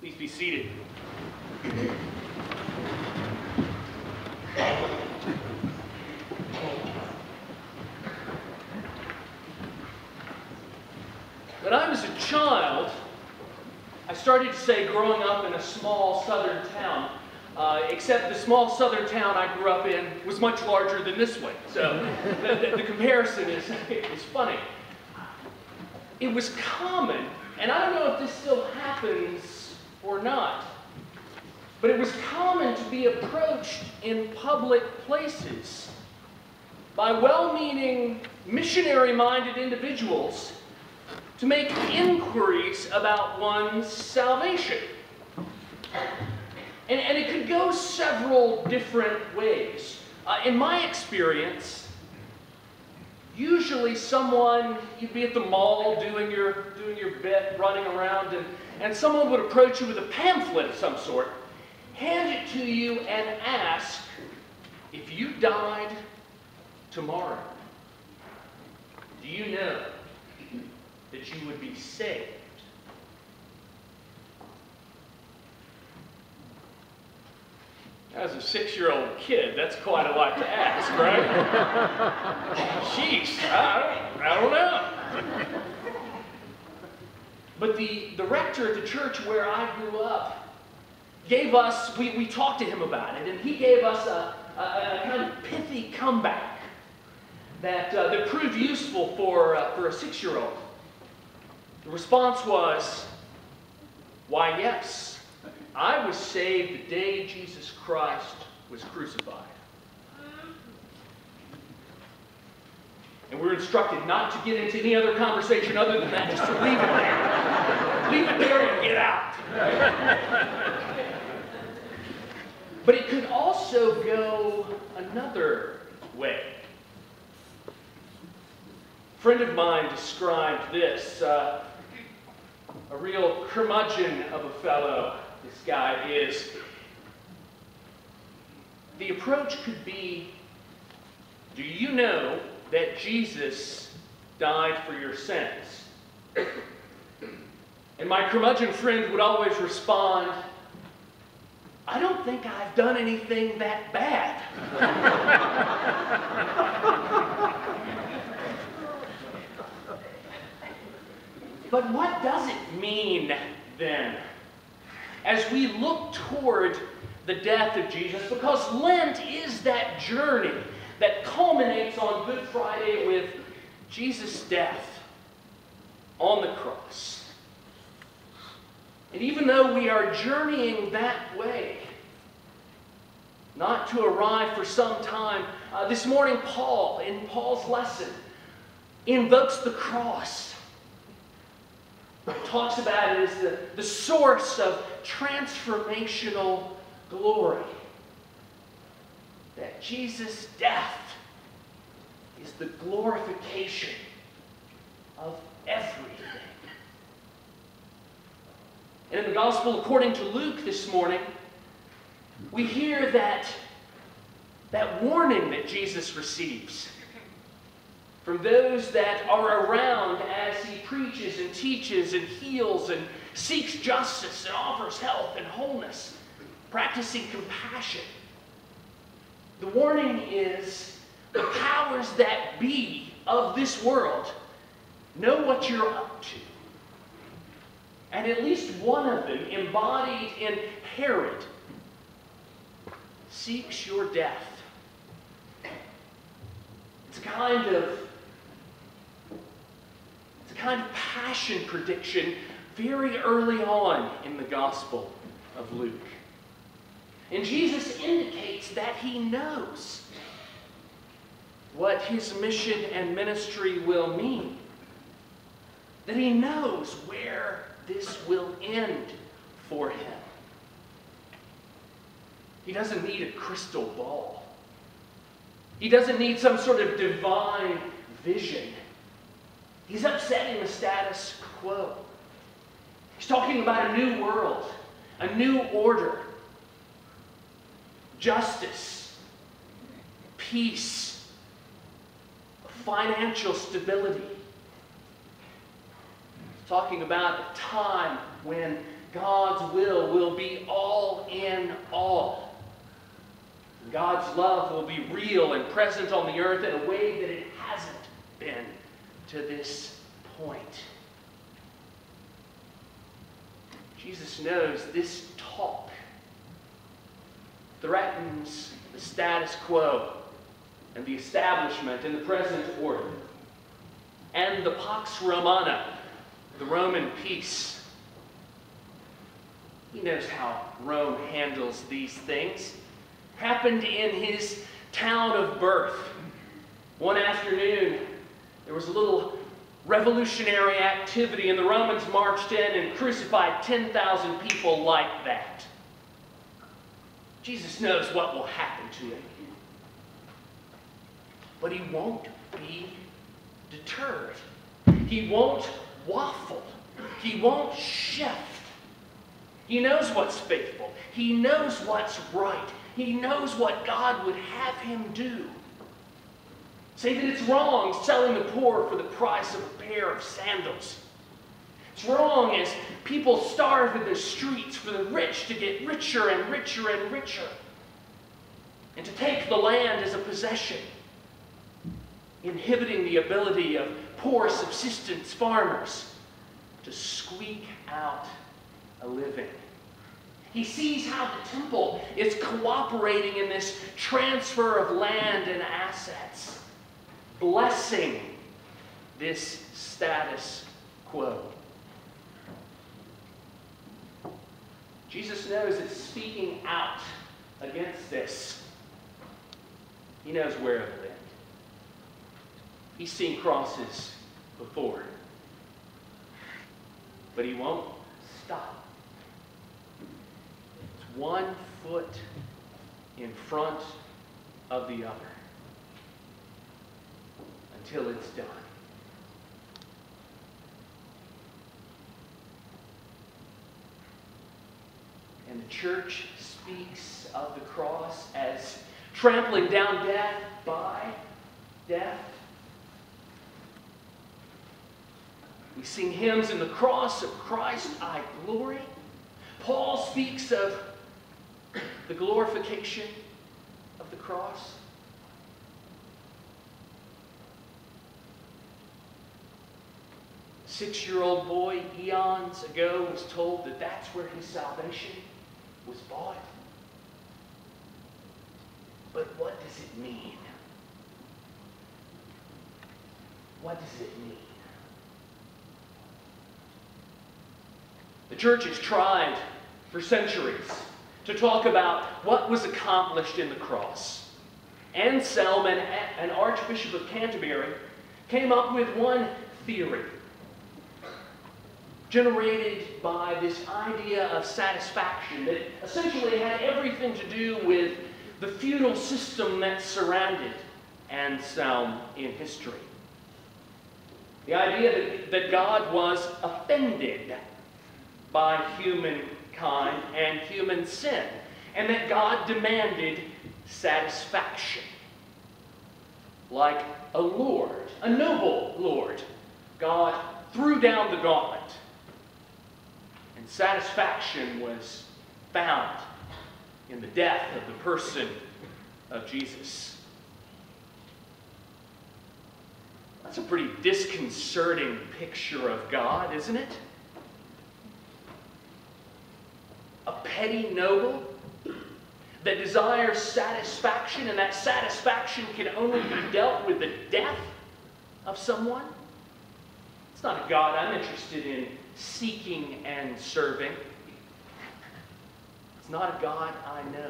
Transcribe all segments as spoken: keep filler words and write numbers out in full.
Please be seated. When I was a child, I started to say growing up in a small southern town, uh, except the small southern town I grew up in was much larger than this one. So the, the, the comparison is, is funny. It was common, and I don't know if this still happens or not, but it was common to be approached in public places by well-meaning, missionary-minded individuals to make inquiries about one's salvation. And, and it could go several different ways. Uh, in my experience, usually someone, you'd be at the mall doing your, doing your bit, running around, and, and someone would approach you with a pamphlet of some sort, hand it to you, and ask, if you died tomorrow, do you know that you would be saved? As a six-year-old kid, that's quite a lot to ask, right? Sheesh, I don't, I don't know. But the, the rector at the church where I grew up gave us, we, we talked to him about it, and he gave us a, a, a kind of pithy comeback that, uh, that proved useful for, uh, for a six-year-old. The response was, why, yes, I was saved the day Jesus Christ was crucified. And we were instructed not to get into any other conversation other than that, just to leave it there. Leave it there and get out. But it could also go another way. A friend of mine described this, uh, a real curmudgeon of a fellow this guy is. The approach could be, do you know that Jesus died for your sins? And my curmudgeon friend would always respond, I don't think I've done anything that bad. But what does it mean then, as we look toward the death of Jesus? Because Lent is that journey that culminates on Good Friday with Jesus' death on the cross. And even though we are journeying that way, not to arrive for some time, uh, this morning Paul, in Paul's lesson, invokes the cross. Talks about it as the, the source of transformational glory. That Jesus' death is the glorification of everything. And in the Gospel according to Luke this morning, we hear that, that warning that Jesus receives from those that are around as he preaches and teaches and heals and seeks justice and offers health and wholeness, practicing compassion. The warning is the powers that be of this world know what you're up to. And at least one of them, embodied in Herod, seeks your death. It's a kind of kind of passion prediction very early on in the Gospel of Luke. And Jesus indicates that he knows what his mission and ministry will mean. That he knows where this will end for him. He doesn't need a crystal ball. He doesn't need some sort of divine vision. He's upsetting the status quo. He's talking about a new world, a new order, justice, peace, financial stability. He's talking about a time when God's will will be all in all. God's love will be real and present on the earth in a way that it hasn't been to this point. Jesus knows this talk threatens the status quo and the establishment in the present order, and the Pax Romana, the Roman peace. He knows how Rome handles these things. Happened in his town of birth. One afternoon, there was a little revolutionary activity, and the Romans marched in and crucified ten thousand people like that. Jesus knows what will happen to him. But he won't be deterred. He won't waffle. He won't shift. He knows what's faithful. He knows what's right. He knows what God would have him do. Say that it's wrong selling the poor for the price of a pair of sandals. It's wrong as people starve in the streets for the rich to get richer and richer and richer, and to take the land as a possession, inhibiting the ability of poor subsistence farmers to squeak out a living. He sees how the temple is cooperating in this transfer of land and assets, blessing this status quo. Jesus knows that speaking out against this, he knows where it will end. He's seen crosses before, but he won't stop. It's one foot in front of the other until it's done. And the church speaks of the cross as trampling down death by death. We sing hymns in the cross of Christ, I glory. Paul speaks of the glorification of the cross. Six-year-old boy eons ago was told that that's where his salvation was bought. But what does it mean? What does it mean? The church has tried for centuries to talk about what was accomplished in the cross. Anselm, an, an Archbishop of Canterbury, came up with one theory generated by this idea of satisfaction that essentially had everything to do with the feudal system that surrounded Anselm in history. The idea that, that God was offended by humankind and human sin, and that God demanded satisfaction. Like a lord, a noble lord, God threw down the gauntlet, and satisfaction was found in the death of the person of Jesus. That's a pretty disconcerting picture of God, isn't it? A petty noble that desires satisfaction, and that satisfaction can only be dealt with the death of someone. It's not a God I'm interested in seeking and serving. It's not a God I know.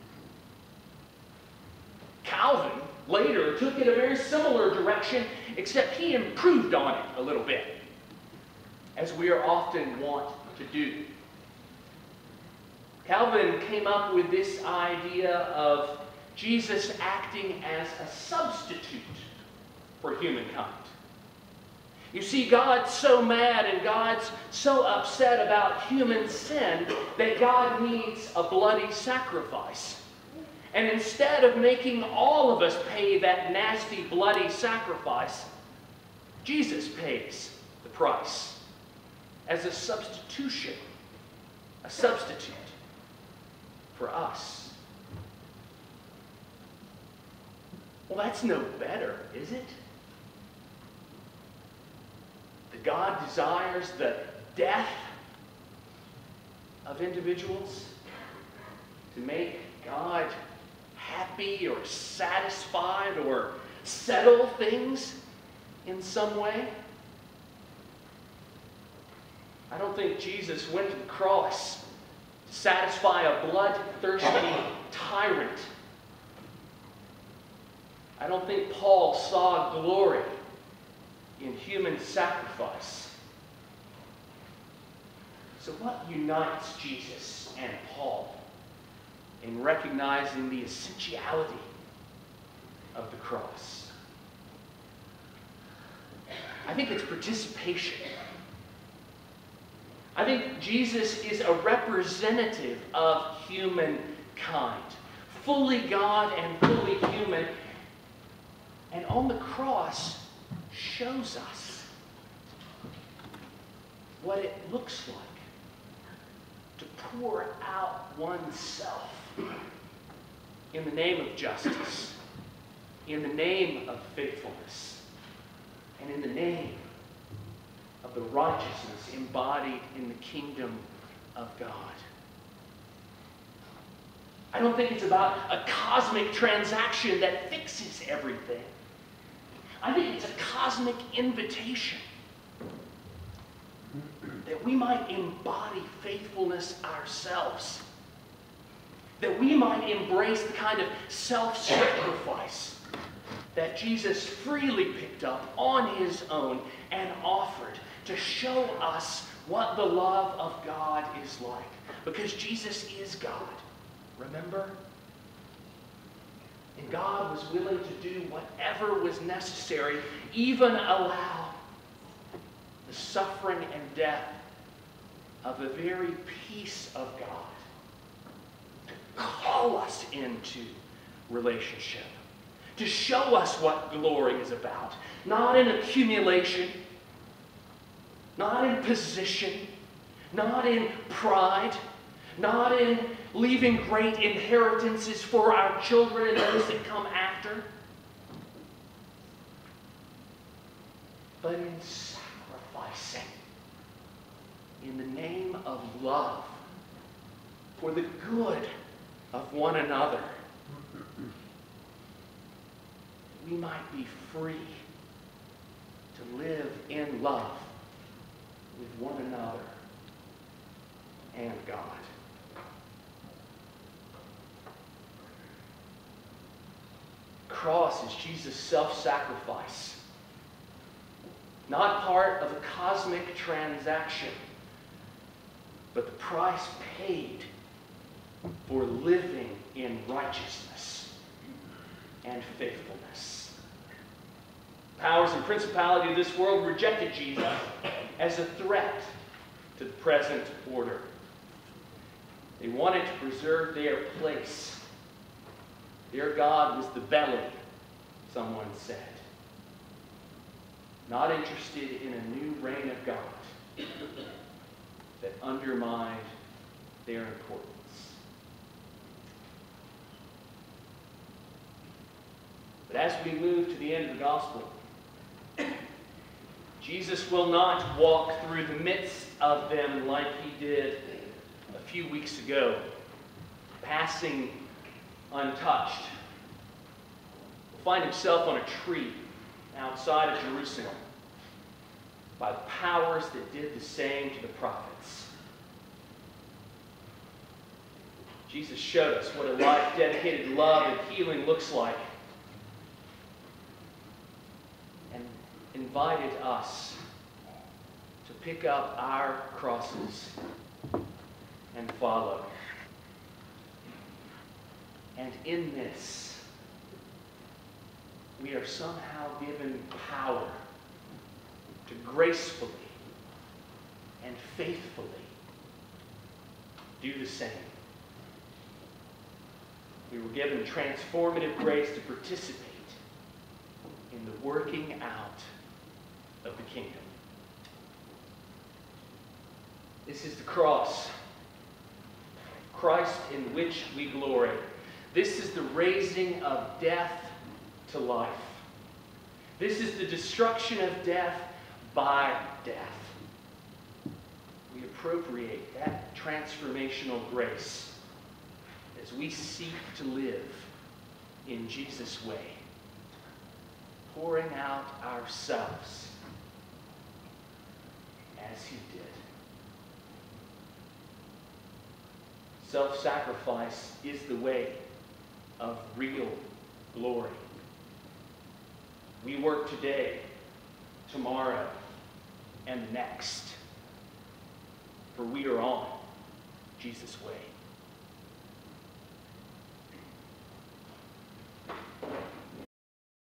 Calvin later took it a very similar direction, except he improved on it a little bit, as we are often wont to do. Calvin came up with this idea of Jesus acting as a substitute for humankind. You see, God's so mad and God's so upset about human sin that God needs a bloody sacrifice. And instead of making all of us pay that nasty, bloody sacrifice, Jesus pays the price as a substitution a substitute for us. Well, that's no better, is it? That God desires the death of individuals to make God happy or satisfied or settle things in some way. I don't think Jesus went to the cross to satisfy a bloodthirsty tyrant. I don't think Paul saw glory in human sacrifice. So what unites Jesus and Paul in recognizing the essentiality of the cross? I think it's participation. I think Jesus is a representative of humankind, fully God and fully human, and on the cross shows us what it looks like to pour out oneself in the name of justice, in the name of faithfulness, and in the name of the righteousness embodied in the kingdom of God. I don't think it's about a cosmic transaction that fixes everything. I think it's a cosmic invitation that we might embody faithfulness ourselves, that we might embrace the kind of self-sacrifice that Jesus freely picked up on his own and offered to show us what the love of God is like. Because Jesus is God, remember? And God was willing to do whatever was necessary, even allow the suffering and death of the very peace of God to call us into relationship, to show us what glory is about. Not in accumulation, not in position, not in pride, not in leaving great inheritances for our children and those that come after, but in sacrificing in the name of love for the good of one another. We might be free to live in love with one another and God. Cross is Jesus' self-sacrifice, not part of a cosmic transaction, but the price paid for living in righteousness and faithfulness. Powers and principality of this world rejected Jesus as a threat to the present order. They wanted to preserve their place. Their God was the belly, someone said. Not interested in a new reign of God that undermined their importance. But as we move to the end of the gospel, Jesus will not walk through the midst of them like he did a few weeks ago, passing untouched. He'll find himself on a tree outside of Jerusalem by the powers that did the same to the prophets. Jesus showed us what a life dedicated to love and healing looks like, and invited us to pick up our crosses and follow. And in this, we are somehow given power to gracefully and faithfully do the same. We were given transformative grace to participate in the working out of the kingdom. This is the cross Christ in which we glory. This is the raising of death to life. This is the destruction of death by death. We appropriate that transformational grace as we seek to live in Jesus' way, pouring out ourselves as he did. Self-sacrifice is the way of real glory. We work today, tomorrow, and the next, for we are on Jesus' way.